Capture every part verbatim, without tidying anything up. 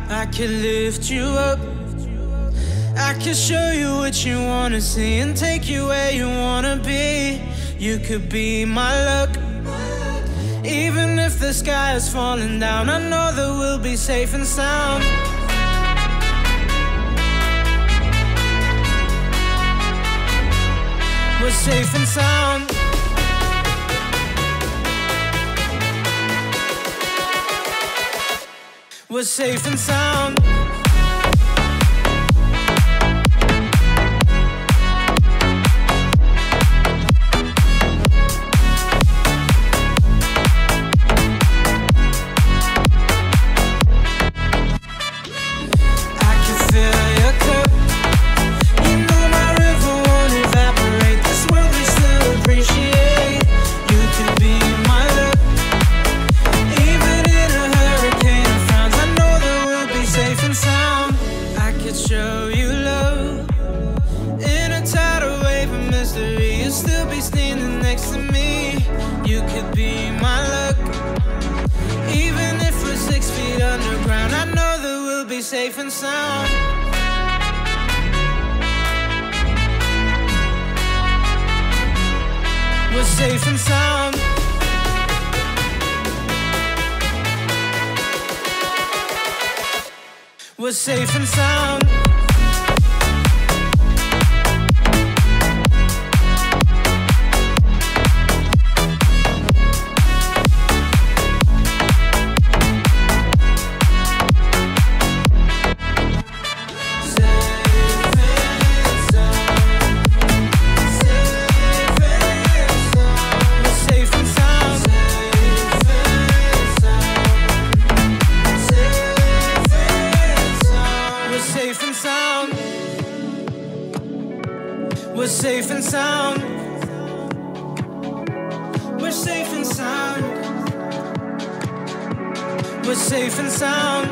I could lift you up. I could show you what you wanna see and take you where you wanna be. You could be my luck. Even if the sky is falling down, I know that we'll be safe and sound. We're safe and sound. We're safe and sound. Safe and sound. We're safe and sound. We're safe and sound. We're safe and sound. We're safe and sound. We're safe and sound.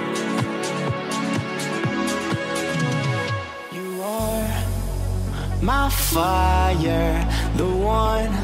You are my fire, the one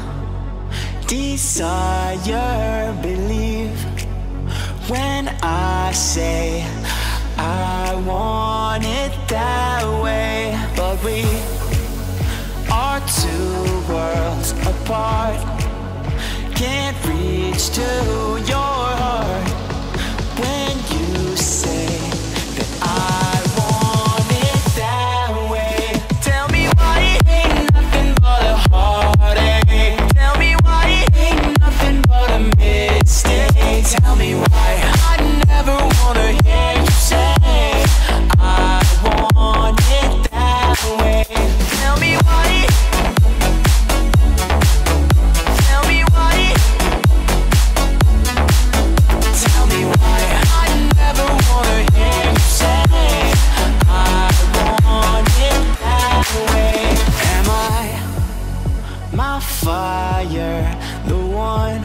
desire. Believe when I say I want it that way, but we are two worlds apart. Can't reach to your heart when you say that I want it that way. Tell me why it ain't nothing but a heartache. Tell me why it ain't nothing but a mistake. Tell me why I never wanna hear you say I want it that way. Tell me why. Fire, the one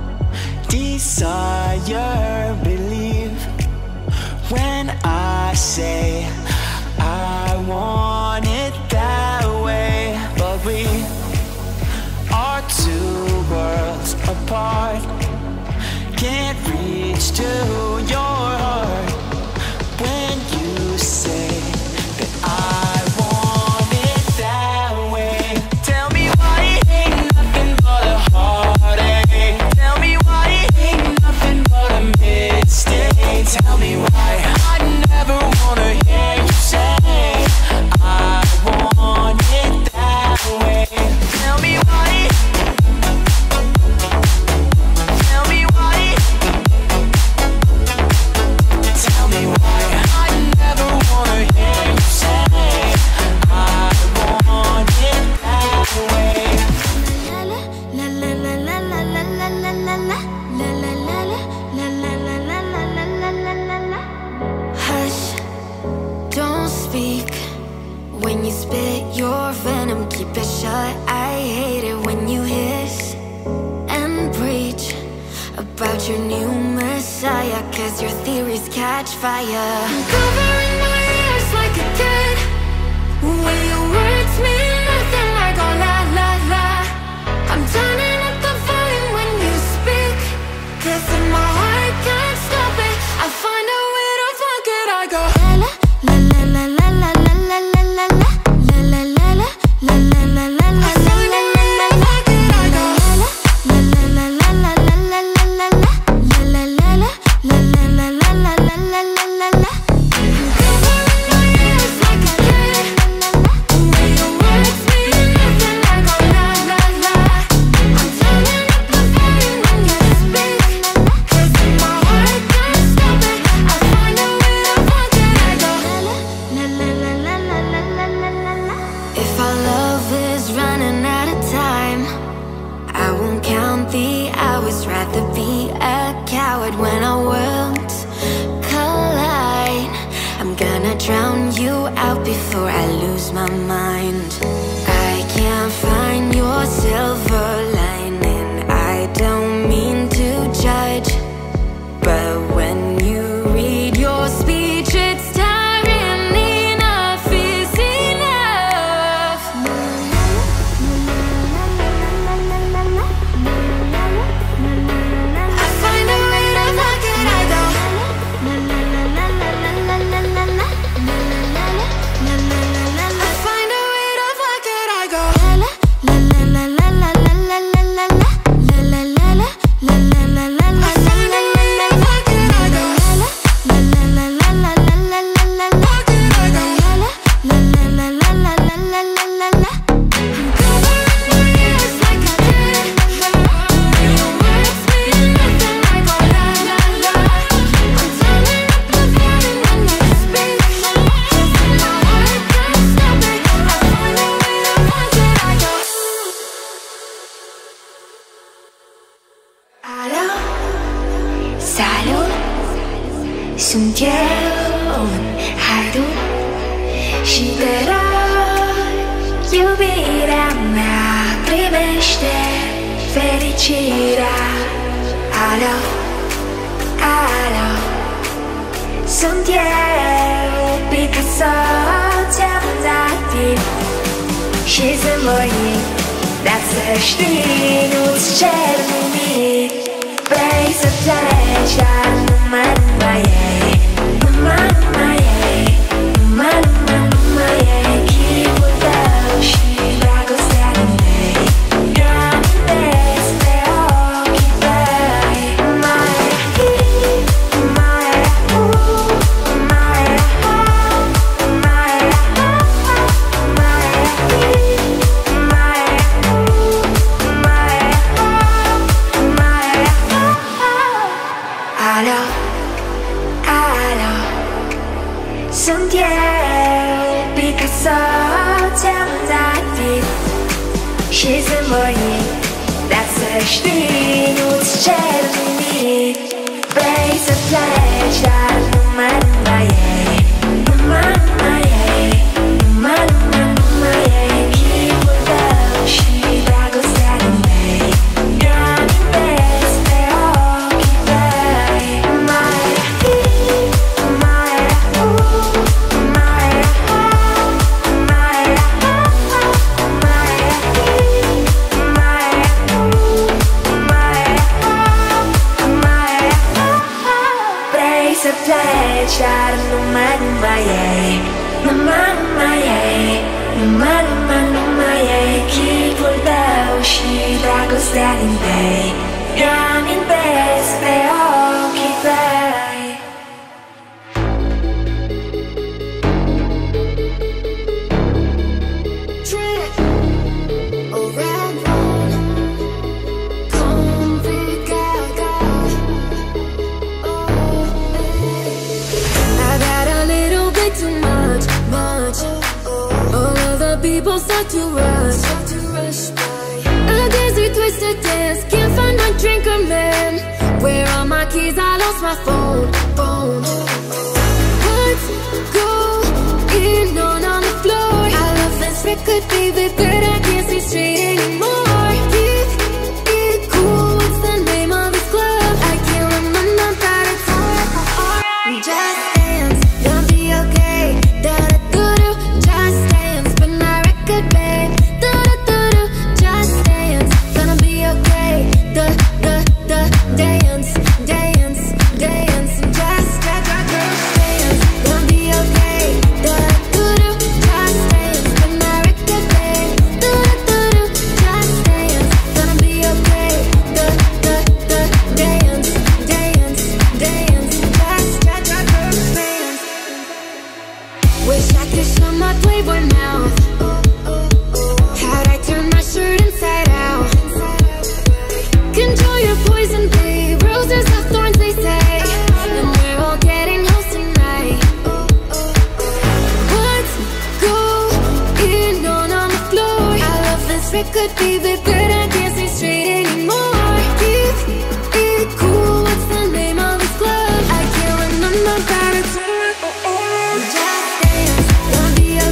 desire. Believe when I say I want it that way, but we are two worlds apart. Can't reach to your heart when you say that I want it that way. Tell me why it ain't nothing but a heartache. Tell me why it ain't nothing but a mistake. Tell me why I never wanna hear you say I want it that way. Tell me why. Tell me why. Tell me why I never wanna hear you say I want it that way. Hush, don't speak. When you spit your venom, keep it shut. I hate it when you hiss and preach about your new messiah, cause your theories catch fire. I'm covering my ears like a kid when your words mean nothing, like oh la la la. I'm turning up the volume when you speak, cause in my heart can't stop it. I find a way to fuck it, I go before I lose my mind. I can't find your silver lining. I don't mean to judge, but when you read your speech, it's tiring. Enough is enough. I find a way to fuck it, I go. I find a way to fuck it, I go. La la la la la la la la la la la la la la la la la la la. I find a way to fuck it, I go. La la la la la la la la la la. Fuck it, I go. La la la la la la la la la la. I'm covering my ears like I did. Your words mean nothing like oh la la la. I'm turning up the volume when I speak. 'Cause in my heart can't stop it. I find a way to fuck it, I go. 알아 사lut 숨겨온 하루 시대로 iubirea primește fericirea. Alo, alo, sunt eu, Picasso, ți-am dat timp și sunt voinic, dar să știi, nu-ți cer nimic. Vrei să pleci, dar numai, numai ei, numai, numai ei, numai, numai, numai ei, chipul tău și dragostea din ei. Eu amintesc pe ochii tăi. Mai mai mai mai Alo, alo, sunt eu, Picasso, ți-am dat timp și sunt voinic, dar să știi, nu-ți cer nimic. Vrei să pleci, dar numai, numai ei, numai, numai ei, numai, numai, numai ei, chipul tău și dragostea din ei. Eu amintesc pe ochii tăi. Mai mai mai mai Vrei să pleci, dar numai, numai ei, numai, numai ei, numai, numai, numai ei, chipul tău și dragostea din tei. Eu amintesc pe ochii tăi. People start to rush, a dizzy twisted dance. Can't find my drink or man. Where are my keys? I lost my phone. Phone. What's going on on the floor? I love this record, baby, but I can't see straight anymore. Keep it cool. What's the name of this club? I can't remember, but it's alright. Just dance, gonna be okay. Da da da da. Just dance, but my record, babe. Da da da da. Just dance, gonna be okay. Da da da. Dance, dance, dance. Just da da da. Dance, gonna be okay. Da da da. Just dance, but my record, babe. Da da da da. Just dance, gonna be okay. Da da da. Dance, dance, dance. Just da da da. Dance. Wish I could shut my playboy mouth. How'd I turn my shirt inside out? Control your poison, babe. Roses have thorns, they say, and we're all getting close tonight. What's going on on the floor? I love this record, baby, but I can't see straight anymore. Keep it cool. What's the name of this club? I can't remember, but it's just dance, gonna be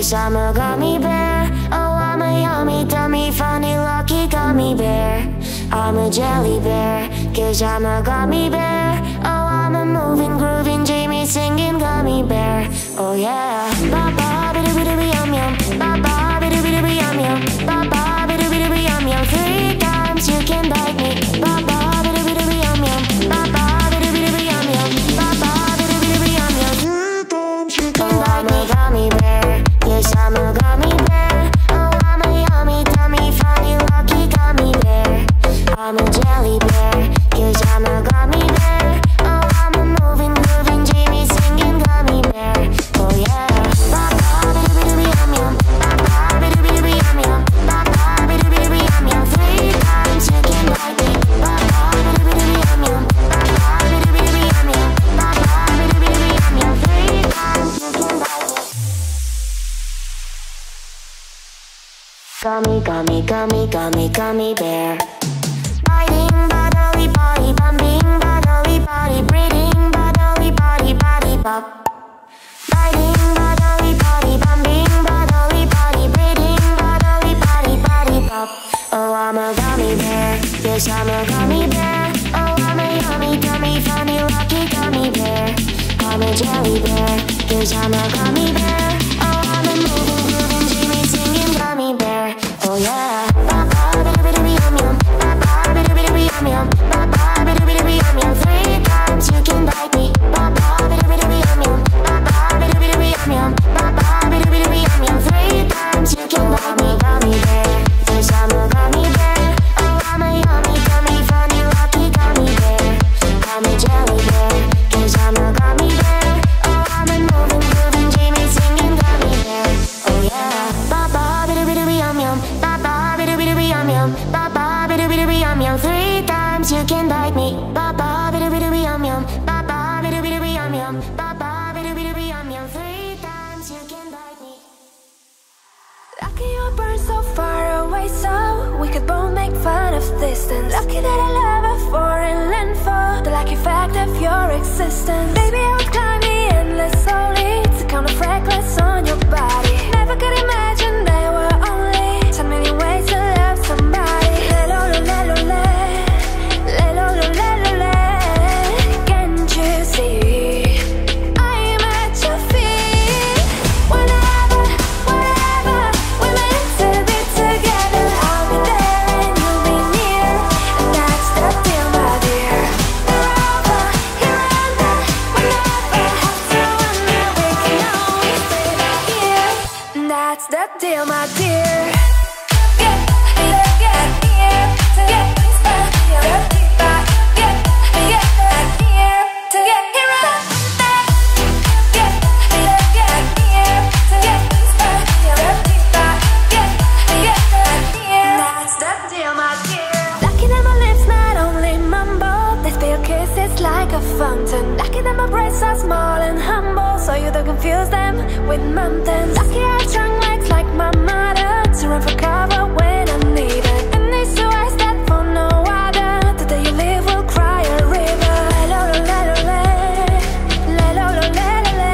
Yes, I'm a gummy bear. Oh, I'm a yummy, dummy, funny, lucky gummy bear. I'm a jelly bear, cause I'm a gummy bear. Oh, I'm a moving, grooving, Jamie singing gummy bear. Oh yeah. Ba ba ba doo doo yum yum. Ba ba ba doo doo yum yum. Ba ba ba doo doo yum yum. Three times you can bite me. Ba ba ba doo doo yum yum. Ba ba ba doo doo yum yum. Ba ba ba doo doo yum yum. Three times you can bite me. I'm a gummy bear. Yes, I'm a gummy bear. Oh, I'm a yummy, tummy, funny, lucky gummy bear. I'm a jelly bear, cause I'm a gummy bear. Oh, I'm a moving, grooving, Jamie singing gummy bear. Oh yeah. Ba ba ba doo doo yum yum. Ba ba ba doo doo yum yum. Ba ba ba doo doo yum yum. Three times you can bite me. Ba ba ba doo doo yum yum. Ba ba ba doo doo yum yum. Ba ba ba doo doo yum yum. Three times you can bite me. Gummy, gummy, gummy, gummy, gummy bear. Biting, bodily, body, bumping, bodily, body, breathing, bodily, body, body, pop. Biting, bodily, body, bumping, bodily, body, breathing, bodily, body, body, pop. Oh, I'm a gummy bear. Yes, I'm a gummy bear. Oh, I'm a yummy, gummy, funny, lucky gummy bear. I'm a jelly bear. Yes, I'm a gummy bear. Oh, I'm a moving, grooving, Jamie singing gummy bear. Oh yeah. Ba ba ba doo doo yum yum. Ba ba ba doo doo yum yum. Ba ba ba doo doo yum yum. Three times you can bite me. Ba ba ba doo doo yum yum. Ba ba ba doo doo yum yum. Ba ba ba doo doo yum yum. Three times you can bite me. Gummy bear. Yes, I'm a gummy bear. Oh, I'm a yummy, gummy, funny, lucky gummy bear. I'm a jelly bear. Yes, I'm a gummy bear. Oh, I'm a moving, grooving, Jamie singing gummy bear. Oh yeah. Ba ba ba doo doo yum yum. Ba ba ba doo doo yum yum. Ba ba ba doo doo yum yum. Three times you can bite me. Ba ba ba doo doo yum yum. Ba ba ba doo doo yum yum. Ba ba ba doo doo yum yum. Three times you can bite me. Lucky you burn so far away, so we could both make fun of distance. Lucky that I love a foreign land for the lucky fact of your existence. Baby, I would climb the endless slowly to count the freckles on your body. Never could imagine there were only so many ways to love somebody. Le lo lo le lo le, le lo lo le lo le. Can't you see? I'm at your feet. Whenever, wherever we're meant to be together, I'll be there and you'll be near, and that's the deal, my dear. You're over, here and there, we never have to wonder, we can always stay right here, and that's the deal, my dear. Yeah, yeah, yeah, here to get inspired, yeah, yeah, yeah, here to get here and there. Yeah, yeah, yeah, here to get inspired, yeah, yeah, yeah, here. That's the deal, my dear. Lucky that my lips not only mumble, they spill kisses like a fountain. Lucky that my breasts are small and humble, so you don't confuse them with mountains. Lucky I have strong legs like my mother to run for cover when I need it. And these two eyes that for no other, the day you leave will cry a river. Le lo lo le lo le, le lo lo le lo le.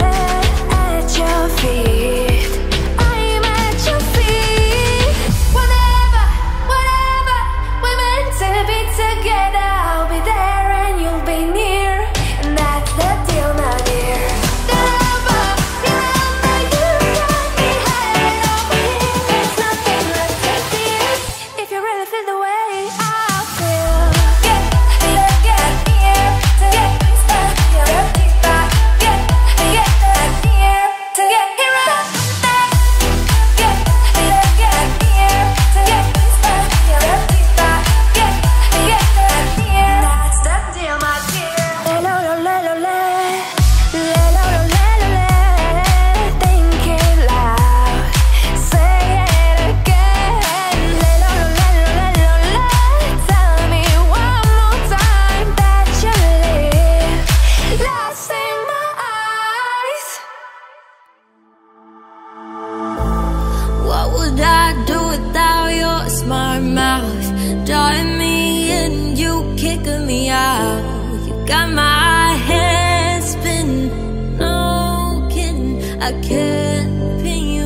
At your feet, I'm at your feet. Whenever, wherever we're meant to be together, I'll be there and you'll be near, and that's the deal, my dear. The lover, the lover, you got me hanging over here. There's nothing left to fear if you really feel the way I feel. Yeah, yeah, yeah, here to get inspired, yeah, yeah, yeah, here to get here and there. Yeah, yeah, yeah, here to get inspired, yeah, yeah, yeah, here. That's the deal, my dear. Le lo lo le lo le, le lo lo le lo le. Think it loud, say it again. Le lo lo le lo le lo le. Tell me one more time that you live, lost in my eyes. What would I do without your smart mouth? Drawing me in, you kicking me out. You got my head spinning, no kidding. I can't pin you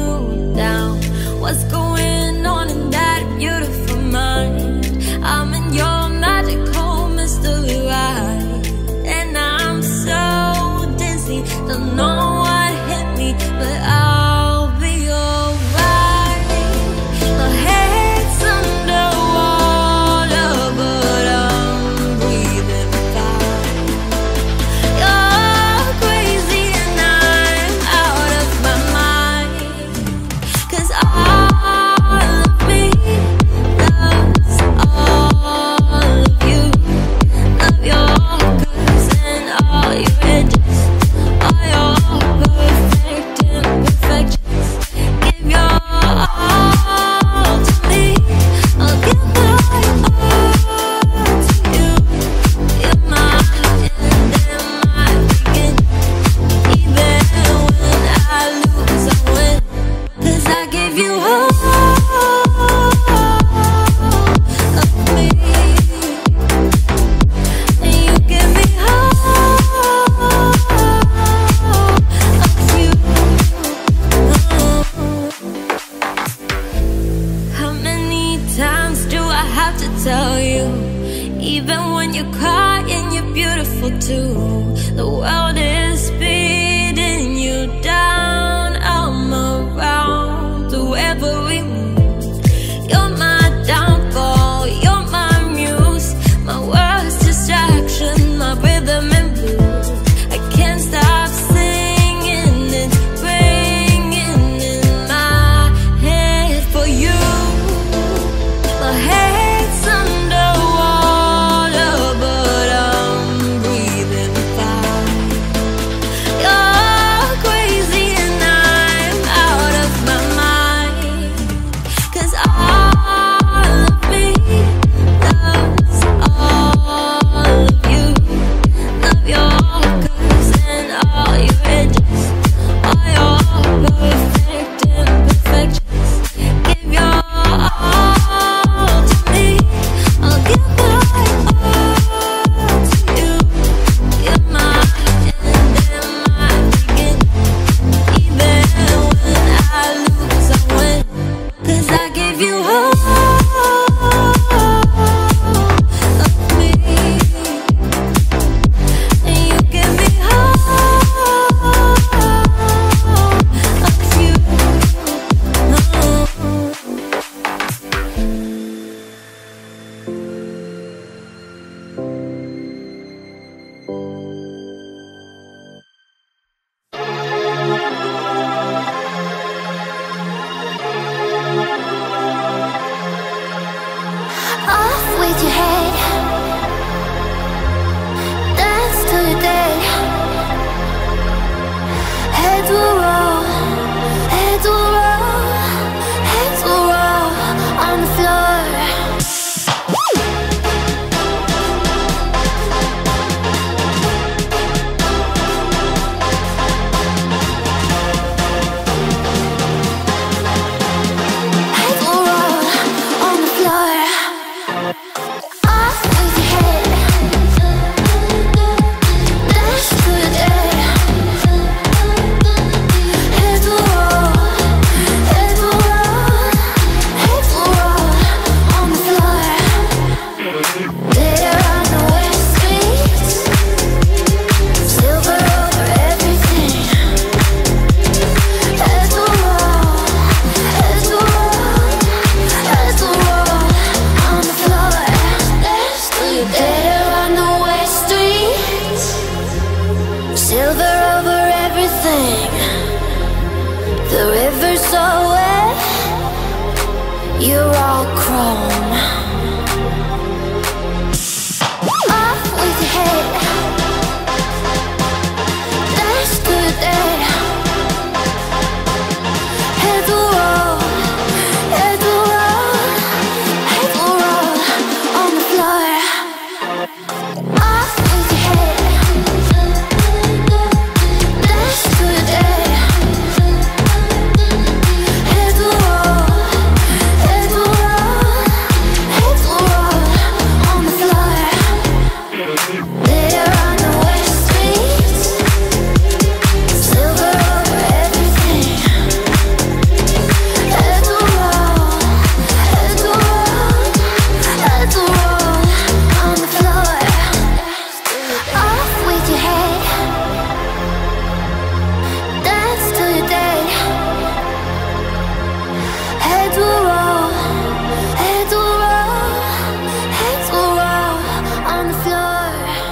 I have to tell you, even when you're crying, you're beautiful too. The world is beating you down. I'm around through every move. You're my downfall, you're my muse, my worst distraction, my rhythm and blues. I can't stop singing, it's ringing in my head for you. My head's underwater, but I'm breathing fine. You're crazy and I'm out of my mind, 'cause all of me loves all of you. Love your curves and all your edges, all your perfect imperfections. Give your all to me, I'll give my all to you. You're my end and my beginning. Even when I lose, I win, 'cause I give you all of me, and you give me all of you. Off with your head, dance till you're dead. Heads will roll, heads will roll, heads will roll on the floor. Heads will roll on the floor. Off with your head, dance till you're dead. Heads will roll, heads will roll, heads will roll on the floor. There are no west streets, silver over everything. Heads will roll, heads will roll, heads will roll on the floor. Dance till you're dead. There are no west streets, silver over everything. The river's so wet, you're all chrome. Off with your head, dance till you're dead. Heads will roll, heads will roll, heads will roll on the floor. Off with your head, dance till you're dead. Heads will roll, heads will roll, heads will roll on the floor. There are no west streets, silver over everything. Heads will roll, heads will roll, heads will roll on the floor. Off with your head, dance till you're dead. Heads will roll, heads will roll, heads will roll on the floor.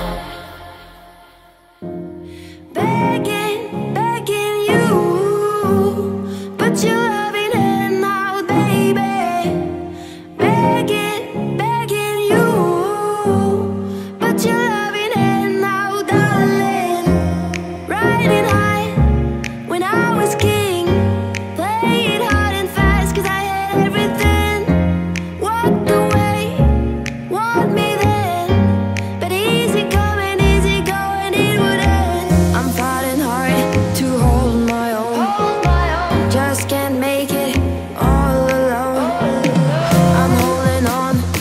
Begging, begging you, put your loving hand out, baby. Begging, begging you, put your loving hand out, darling. Riding high when I was king, played hard and fast 'cause I had everything. Walked away, want me then, but easy coming, easy going, it would end. I'm fighting hard to hold my own, just can't make it all alone. I'm holding on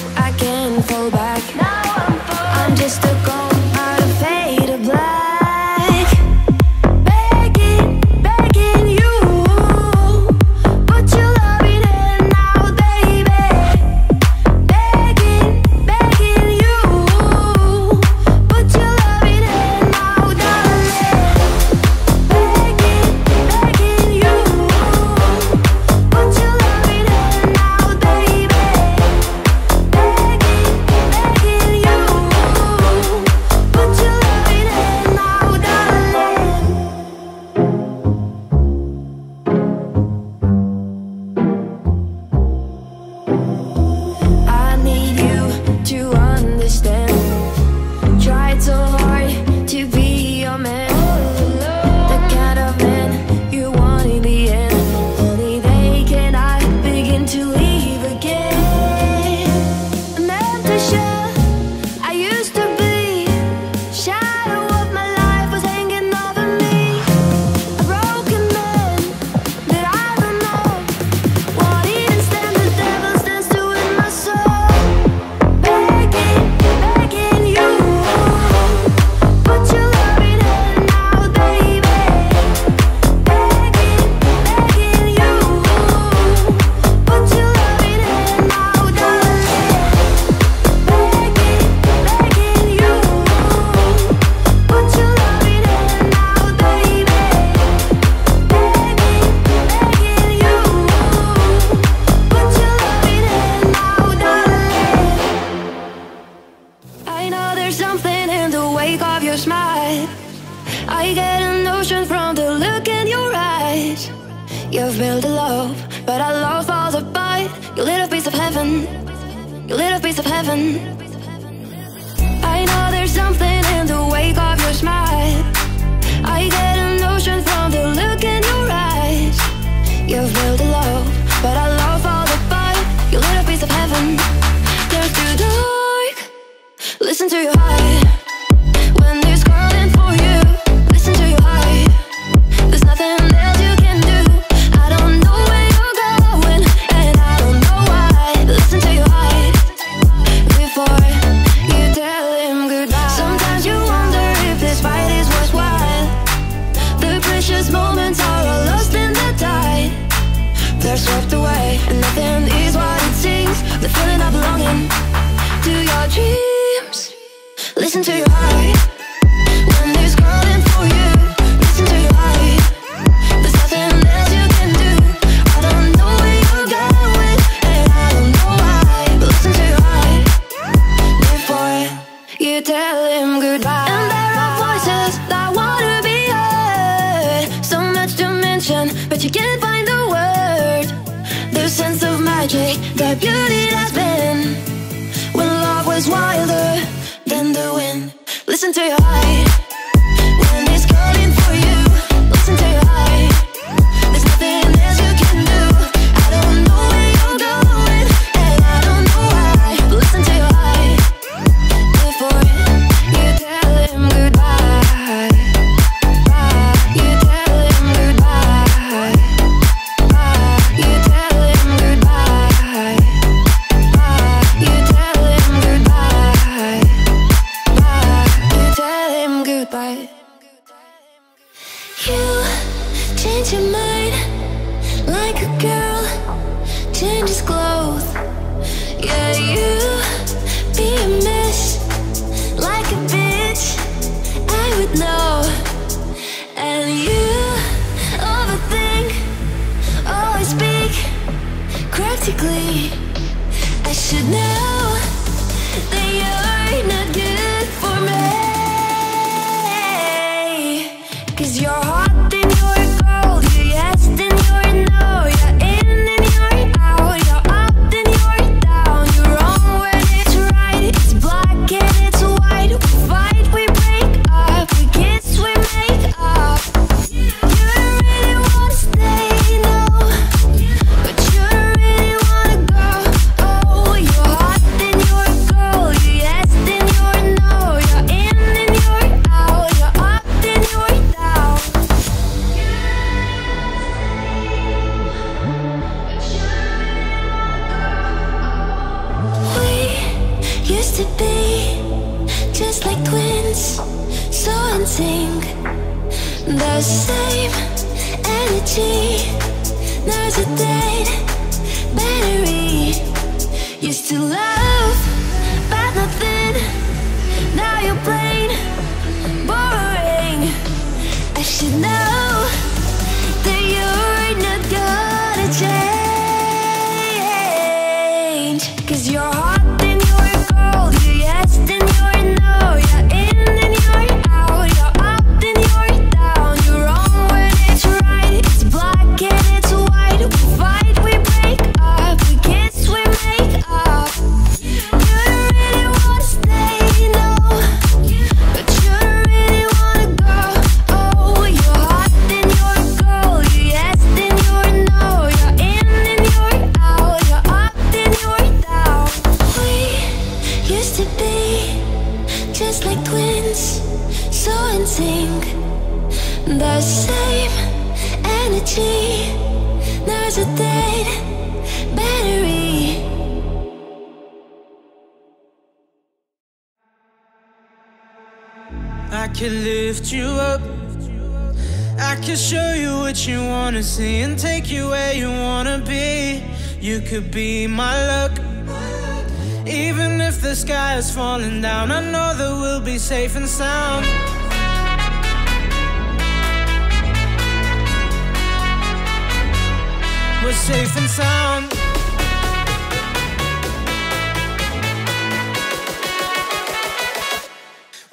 your smile. I get a notion from the look in your eyes. You've built a love, but our love falls apart. You lit a piece of heaven. You lit a piece of heaven. I know there's something in the wake of your smile. I get a notion from the look in your eyes. You've built a love, but our love falls apart. You lit a piece of heaven. There's too dark. Listen to your heart. When there's calling for you, listen to your heart. There's nothing else you can do. I don't know where you're going, and I don't know why. Listen to your heart before you tell him goodbye. Sometimes you wonder if this fight is worthwhile. The precious moments are all lost in the tide. They're swept away, and nothing is what it seems. The feeling of belonging to your dreams. Listen to your heart. When there's calling for you, listen to your heart. There's nothing else you can do. I don't know where you're going, and I don't know why. But listen to your heart before you tell him goodbye. And there are voices that wanna be heard. So much to mention, but you can't find the word. The sense of magic, the beauty that's been when love was wilder than the wind. Listen to your heart. When it's calling for you, listen to your heart. There's nothing else you can do. I don't know where you're going, and I don't know why. But listen to your heart before you tell him goodbye. Bye. You tell him goodbye. Bye. You tell him goodbye. Bye. You tell him goodbye. You tell him goodbye. You change your mind like a girl changes clothes. Yeah, you be a mess like a bitch. I would know. And you overthink, always speak practically. I should know that you're not good for me. Cause you're hot and you're cold, you're yes and you're no, you're in and you're out, you're up and you're down, you're wrong when it's right, it's black and it's white. We fight, we break up, we kiss, we make up. You don't really wanna stay, no, but you don't really wanna go. Oh, you're hot and you're cold, you're yes and you're no, you're in and you're out, you're up and you're down. We used to be just like twins, so in sync. The same energy. There's a dead battery. Used to love, but nothing. Now you're plain boring. I should know that you're not gonna change. Cause you're hot and you're cold, you're yes and you're no, you're in and you're out, you're up and you're down, you're wrong when it's right, it's black and it's white. We fight, we break up, we kiss, we make up. You don't really wanna stay, no, but you don't really wanna go. Oh, you're hot and you're cold, you're yes and you're no, you're in and you're out, you're up and you're down. We used to be just like twins, so in sync. The same energy. There's a dead battery. I could lift you up. I could show you what you wanna see and take you where you wanna be. You could be my luck. Even if the sky is falling down, I know that we'll be safe and sound. We're safe and sound.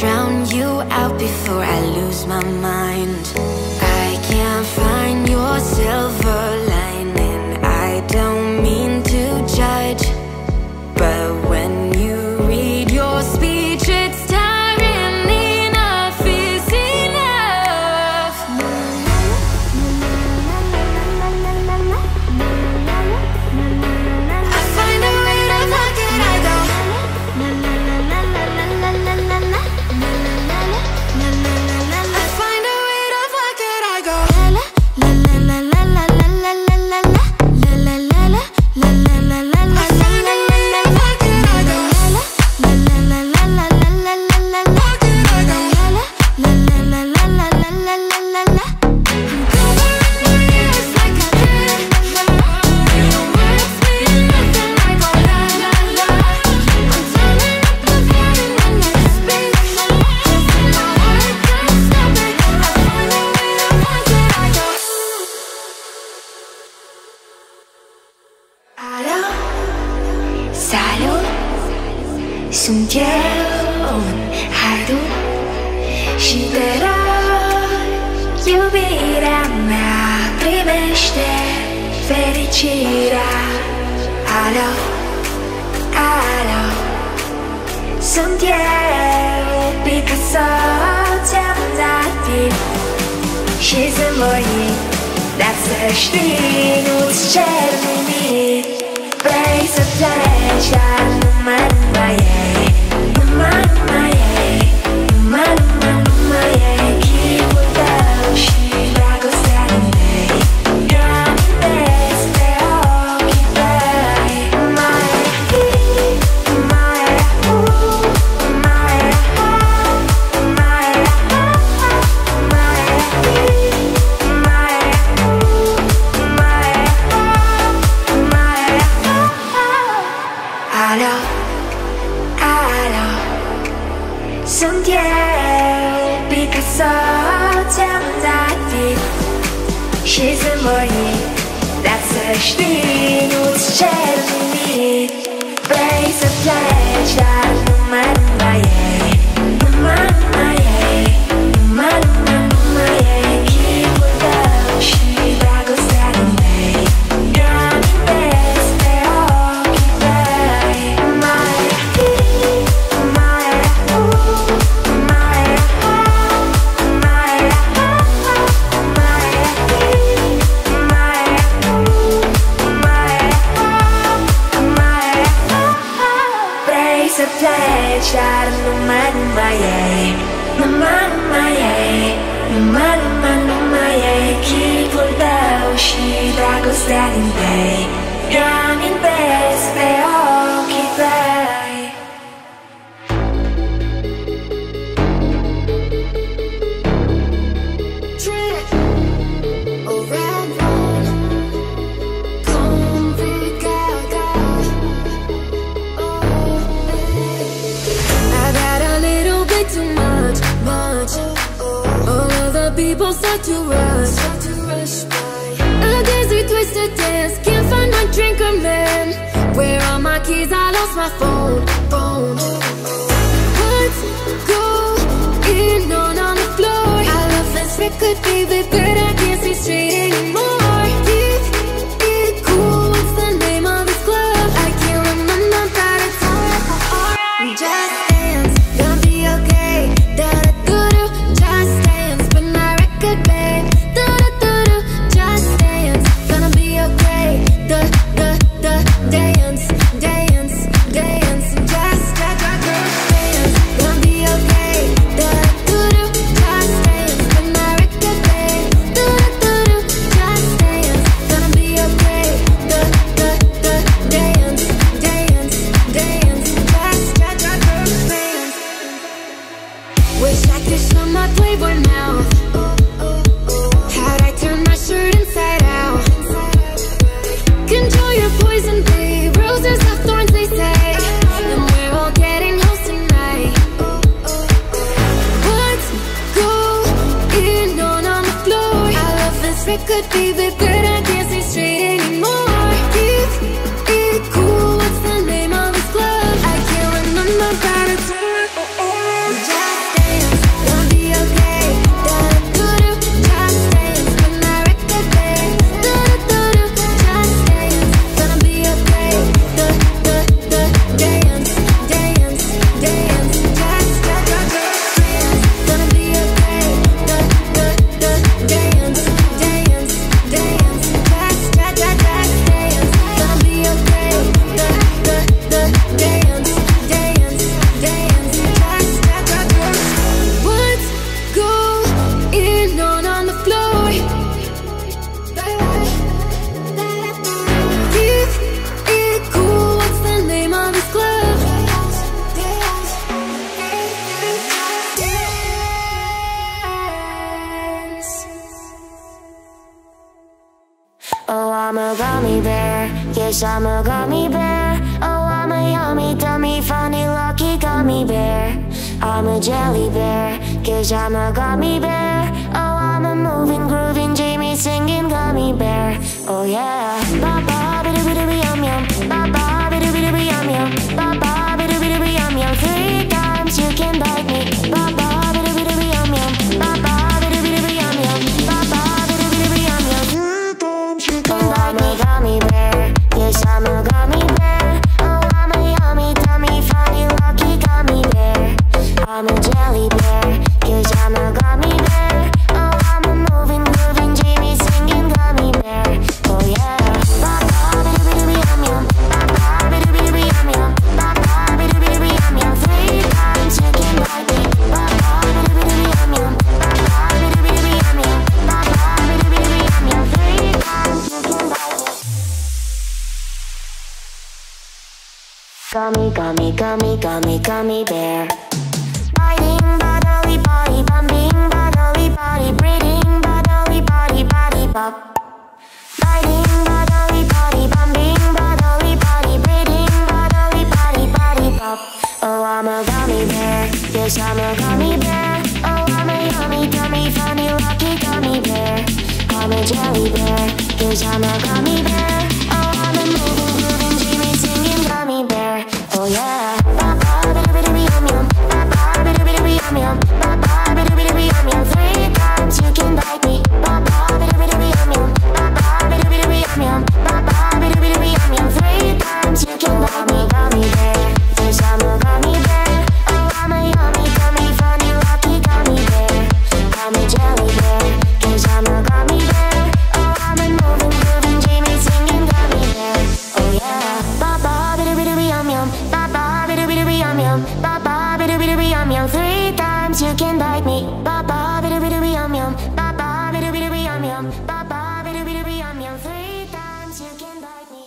drown you out before I lose my mind. I can't find your silver lining. I don't mean to judge, but when you read your speech, it's tiring. Enough is enough. I find a way to fuck it, I go. I find a way to fuck it, I go. I find a way to fuck it, I go. 살려온 숨겨온 하루 시대로 유비란 나 primešте fericira. Alo, alo, sunt eu, Picasso, ți-am dat timp și sunt voit, dar să știi, nu-ți cer nimic. Vrei să pleci, dar numai, numai ei, numai, numai ei, numai, numai, numai ei, chipul tău și dragostea din tei. Eu amintesc pe ochii tăi. Mai fi, mai u, mai ha, mai ha, mai fi, mai u, mai ha, mai ha. Alo, alo, sunt eu, Picasso, ți-am dat timp și sunt voit, dar să știi, nu-ți cer nimic. Vrei să pleci, dar numai, numai ei, numai, numai ei, numai, numai, numai ei, chipul tău și dragostea din tei. Eu amintesc pe ochii tăi. Mai fi, mai u, mai ha, mai ha, mai fi, mai u, mai ha, mai ha. Vrei să pleci, dar numai, numai ei, numai, numai ei, numai, numai, numai ei, chipul tău și dragostea din tei. Eu amintesc pe ochii tăi. Trip, a red one, complicada. I've had a little bit too much, much. All of the people start to rush, a dizzy twisted dance. Can't find my drink or man. Where are my keys? I lost my phone, phone. What's going on on the floor? I love this record, baby, but I can't see straight anymore. Keep it cool, what's the name of this club? I can't remember, but it's alright. Just dance, gonna be okay. Da da do do, just dance, but my record, babe. Da da do do, just dance, gonna be okay. Da da da, dance, dance, dance, just da da da, dance, gonna be okay. Da da do do, just dance, but my record, babe. Da da do do, just Yes, I'm a gummy bear. Oh, I'm a yummy, dummy, funny, lucky gummy bear. I'm a jelly bear, cause I'm a gummy bear. Oh, I'm a moving, grooving, Jamie singing gummy bear. Oh yeah. Ba ba ba doo doo yum yum. Ba ba ba doo doo yum yum. Ba ba ba doo doo yum yum. Three times you can bite me. Ba ba ba doo doo yum yum. Ba ba ba doo doo yum yum. Ba ba ba doo doo yum yum. Three times you can bite me. Gummy bear. Yes, I'm a gummy bear. Oh, I'm a yummy, tummy, funny, lucky gummy bear. I'm a jelly bear, cause I'm a gummy bear. Oh, I'm a moving, grooving, Jamie singing gummy bear. Oh yeah. Ba ba ba doo doo yum yum. Ba ba ba doo doo yum yum. Ba ba ba doo doo yum yum. Three times you can bite me. Ba ba ba doo doo yum yum. Ba ba ba doo doo yum yum. Ba ba ba doo doo yum yum. Three times you can bite me. Gummy, gummy, gummy, gummy, gummy bear. Biting, bodily, body, bumping, bodily, body, breathing, bodily, body, body, pop. Biting, bodily, body, bumping, bodily, body, breathing, bodily, body, body, pop. Oh, I'm a gummy bear. Yes, I'm a gummy bear. Oh, I'm a yummy, dummy, funny, lucky gummy bear. I'm a jelly bear. Yes, I'm a gummy bear. Oh, I'm a moving, grooving, Jamie singing gummy bear. Oh yeah. Ba ba ba doo doo yum yum. Ba ba ba doo doo yum yum. Ba ba ba doo doo yum yum. Three times you can bite me. Ba ba ba doo doo yum yum. Ba ba ba doo doo yum yum. Ba ba ba doo doo yum yum. Three times you can bite me. Gummy bear. Yes, I'm a gummy bear. Oh, I'm a yummy, dummy, funny, lucky gummy bear. I'm a jelly bear. Yes, I'm a gummy bear. Oh, I'm a moving, grooving, Jamie singing gummy bear. Oh yeah. Ba ba ba doo doo yum yum. Ba ba ba doo doo yum yum. Ba ba ba doo doo yum yum. Three times you can bite me. Ba ba ba doo doo yum yum. Ba ba ba doo doo yum yum. Ba ba ba doo doo yum yum. Three times you can bite me.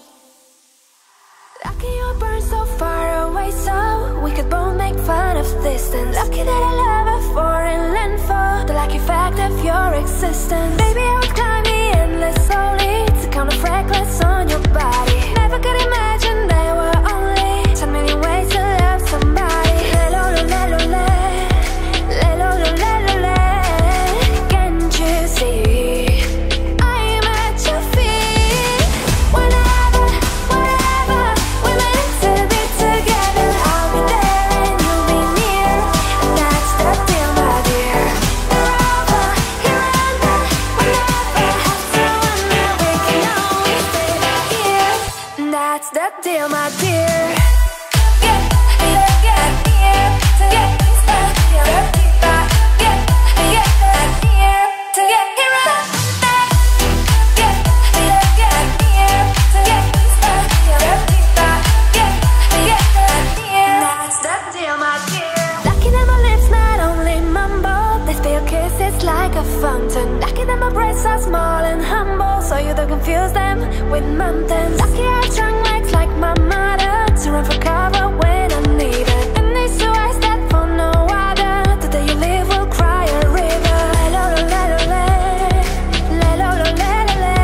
Lucky you burn so far away, so we could both make fun of distance. Lucky that I love a foreign land for the lucky fact of your existence. Baby, I would climb the endless slowly to count the freckles on your body. Never could imagine there were only so many ways to love somebody. Le lo lo le lo le, le lo lo le lo le. Can't you see? I'm at your feet. Whenever, wherever we're meant to be together, I'll be there and you'll be near. And that's the deal, my dear. You're over, here and there. We'll never have to wonder. We can always stay right here. And that's the deal, my dear. Yeah, yeah, yeah, yeah. To get this back, yeah, back, yeah, yeah, yeah. To get here and there. Yeah, yeah, yeah, yeah. To get this back, yeah, back, yeah, yeah, yeah. That's the deal, my dear. Lucky that my lips not only mumble, they spill kisses like a fountain. Lucky that my breasts are small and humble, so you don't confuse them with mountains. Lucky I have strong legs like my mother to run for cover when I need it. And these two eyes that for no other, the day you leave will cry a river. Le lo lo le lo le, le lo lo le lo le.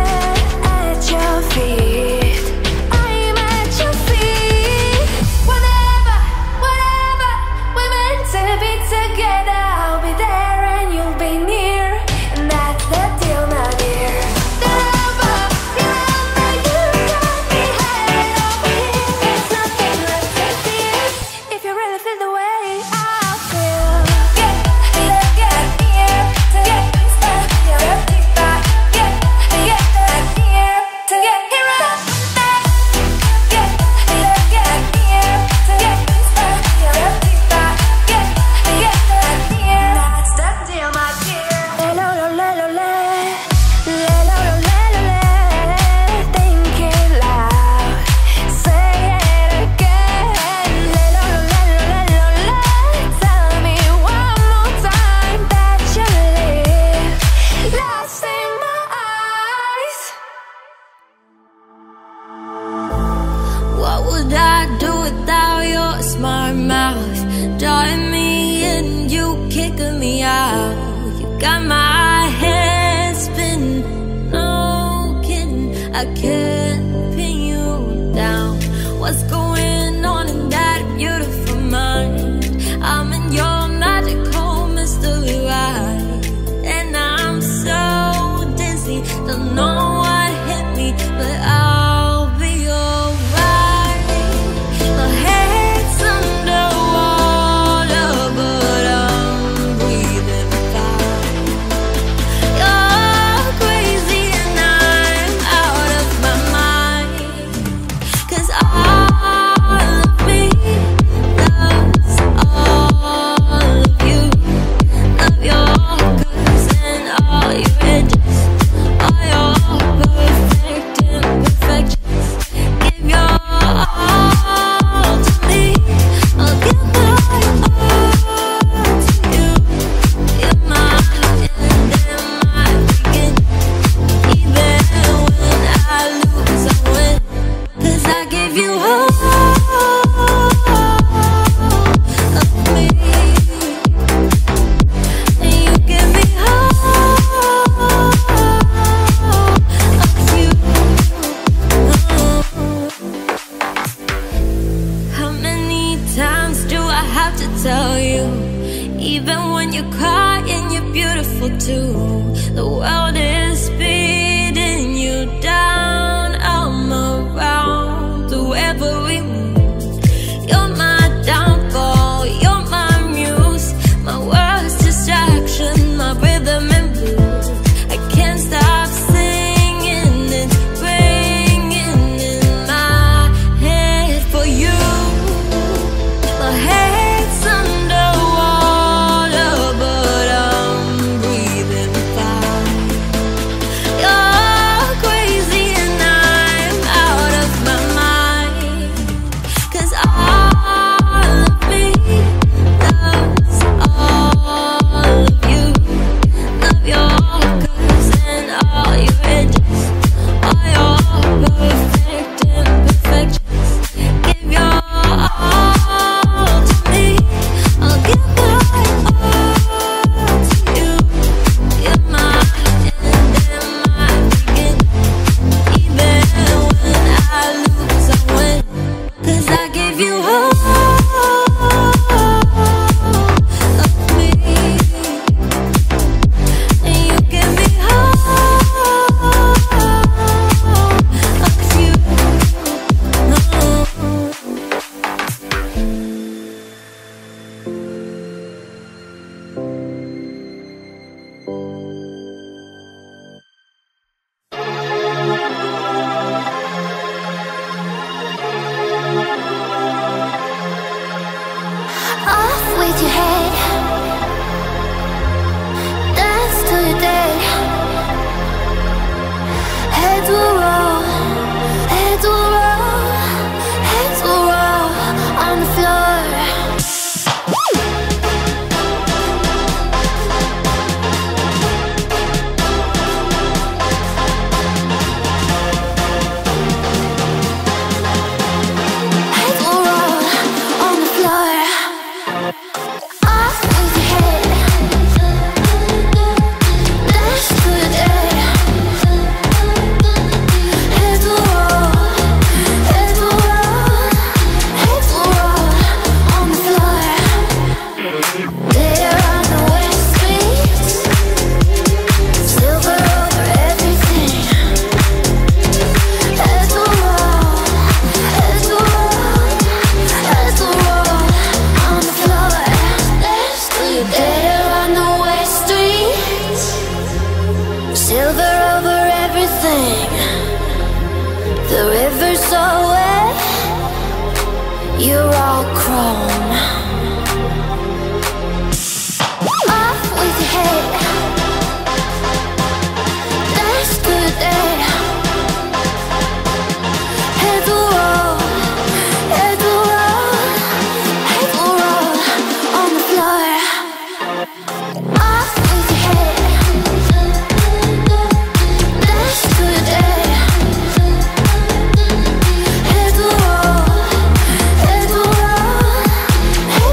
At your feet, I'm at your feet. Whenever, wherever we're meant to be together, I'll be there and you'll be near. And that's the deal, my dear. The lover, the lover, you got me head over here. There's nothing left to fear if you really feel the way I feel. Yeah, yeah, yeah, yeah. To get this back, yeah, back, yeah, yeah, yeah. To get here and there. Yeah, yeah, yeah, yeah. To get this back, yeah, back, yeah, yeah, yeah. That's the deal, my dear. Le lo lo le lo le, le lo lo le lo le. Think it loud, say it again. Le lo lo le lo le lo le. Tell me one more time that you live lost in my eyes. What would I do without your smart mouth? Drawing me in, you kicking me out. You got my head spinning, no kidding. I can't pin you What's going on in that beautiful mind? I'm in your magical mystery ride, and I'm so dizzy, don't know what hit me, but I'll be alright. My head's underwater, but I'm breathing fine. You're crazy and I'm out of my mind, 'cause all of me loves all of you. Love your curves and all your edges, all your perfect imperfections. Give your all to me, I'll give my all to you. You're my end and my beginning. Even when I lose, I win, 'cause I give you all of me, and you give me all of you. How many times do I have to tell you? Even when you're crying, you're beautiful too. The world is beating you down. I'm around through every move. You're my downfall, you're my muse, my worst distraction, my rhythm and blues. I can't stop singing, it's ringing in my head for you. My head's underwater, but I'm breathing fine. You're crazy and I'm out of my mind, 'cause all of me loves all of you. Love your curves and all your edges, all your perfect imperfections. Give your all to me, I'll give my all to you. You're my end and my beginning. Even when I lose, I win, 'cause I give you all of me, and you give me all of you. Off with your head, dance till you're dead. Heads will roll, heads will roll, heads will roll on the floor. Heads will roll on the floor. Off with your head, dance till you're dead. Heads will roll, heads will roll, heads will roll on the floor. There are no west streets, silver over everything. Heads will roll, heads will roll, heads will roll on the floor. Dance till you're dead. There are no west streets, silver over everything. The river's so wet, you're all chrome. Off with your head, dance till you're dead. Heads will roll, heads will roll, heads will roll on the floor. Off with your head, dance till you're dead. Heads will roll, heads will roll,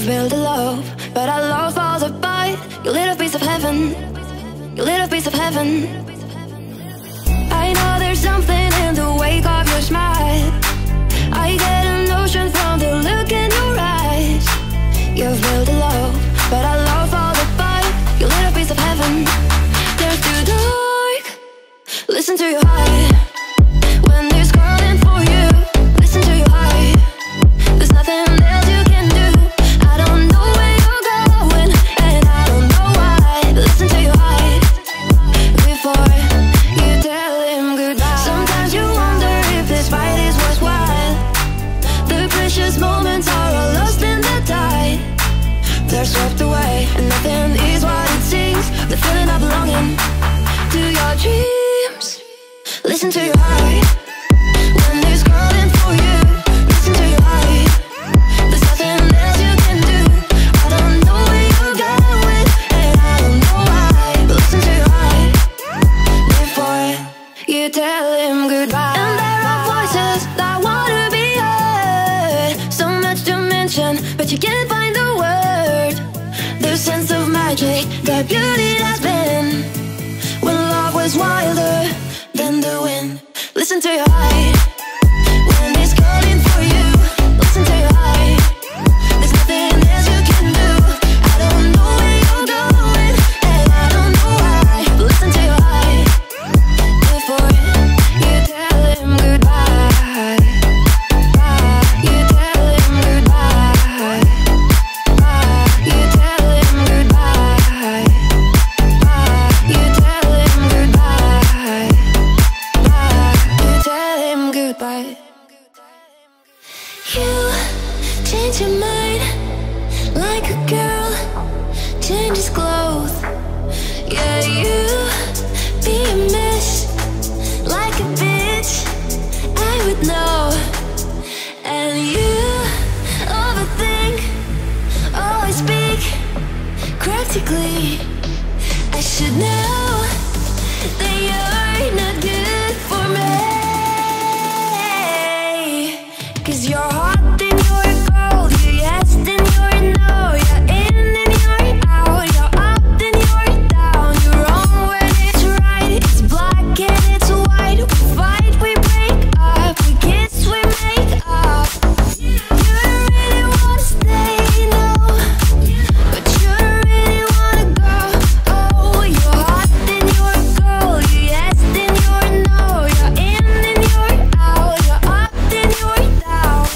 You've built a love, but our love falls apart. Your little piece of heaven, your little piece of heaven. I know there's something in the wake of your smile. I get a notion from the look in your eyes. You've built a love, but our love falls apart. Your little piece of heaven. There's too dark. Listen to your heart. When it's calling for you, listen to your heart. There's nothing else you can do. I don't know where you're going, and I don't know why. Listen to your heart before you tell him goodbye. Sometimes you wonder if this fight is worthwhile. The precious moments are all lost in the tide. They're swept away, and nothing is what it seems. The feeling of belonging to your dreams. Listen to your heart. When it's calling for you, listen to your heart. There's nothing else you can do. I don't know where you're going, and I don't know why. Listen to your heart before you tell him goodbye. And there are voices that wanna be heard. So much to mention, but you can't find the word. The sense of magic, the beauty that's been when love was wilder than the wind. Listen to your heart. When it's calling for you, listen to your heart. There's nothing else you can do. I don't know where you're going, and I don't know why. Listen to your heart before you tell him goodbye. You tell him goodbye. You tell him goodbye. You tell him goodbye. You tell him goodbye. You change your mind like a girl changes clothes. Yeah, you be a mess like a bitch. I would know. And you overthink, always speak cryptically. I should know that you're not good for me. Cause you're hot and you're cold, you're yes and you're no, you're in and you're out, you're up and you're down, you're wrong when it's right, it's black and it's white. We fight, we break up, we kiss, we make up. You don't really wanna stay, no, but you don't really wanna go. Oh, you're hot and you're cold, you're yes and you're no, you're in and you're out, you're up and you're down.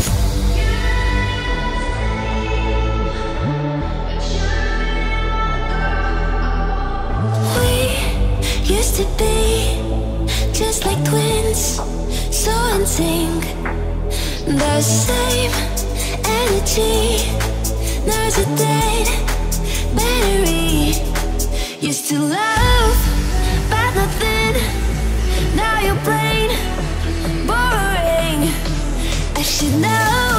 We used to be just like twins, so in sync. The same energy. There's a dead battery. Used to love, but nothing. Now you're plain boring. I should know